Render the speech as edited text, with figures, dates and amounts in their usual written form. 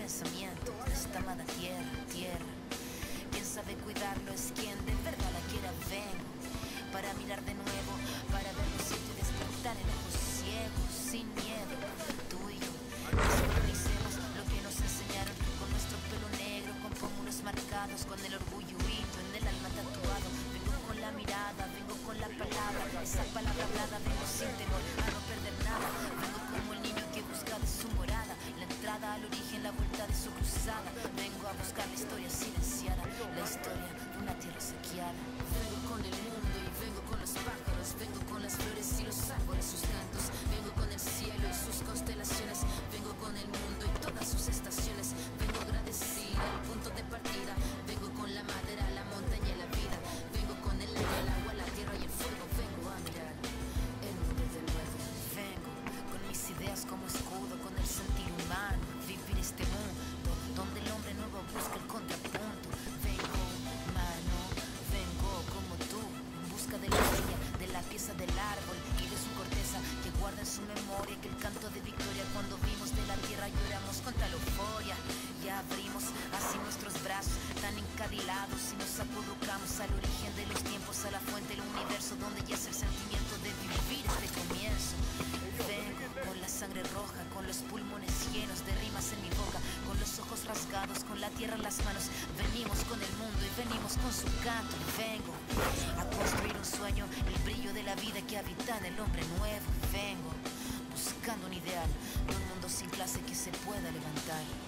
pensamiento de esta amada tierra, tierra. Quien sabe cuidarlo es quien de verdad la quiera. Vengo para mirar de nuevo, para ver los sitios y despertar en ojos ciegos, sin miedo. Tú y yo descoloricemos lo que nos enseñaron, con nuestro pelo negro, con pómulos marcados, con el orgullo hito en el alma tatuado. Vengo con la mirada, vengo con la palabra, esa palabra hablada. Vengo sin temor a no perder nada. Vengo como el niño que busca de su morada, la entrada al origen, la vuelta de su cruzada. Vengo a buscar la historia silenciada, la historia de una tierra saqueada. Vengo con el mundo y vengo con los pájaros, vengo con las flores y los árboles, sus cantos. Vengo con el cielo y sus constelaciones, vengo con el mundo y todas sus estaciones. Vengo agradecida al punto de partida, vengo con la madera, la montaña y la vida. Vengo con el aire, el agua, la tierra y el fuego. Vengo a mirar el mundo de nuevo. Vengo con mis ideas como escudo, con el sentir humano, vivir este mundo donde el hombre nuevo busca el contrapunto. Vengo humano, vengo como tú, en busca de la leña, de la pieza del árbol y de su corteza, que guarda en su memoria que el canto de victoria cuando vimos de la tierra lloramos con tal euforia. Ya abrimos así nuestros brazos tan encadilados y nos acurrucamos al origen de los tiempos, a la fuente del universo donde yace el sentimiento de vivir este comienzo. Vengo con la sangre roja, con los pulmones llenos de rimas en mi boca, con los ojos rasgados, con la tierra en las manos. Venimos con el mundo y venimos con su canto. Y vengo a construir un sueño, el brillo de la vida que habita en el hombre nuevo. Vengo buscando un ideal de un mundo sin clase que se pueda levantar.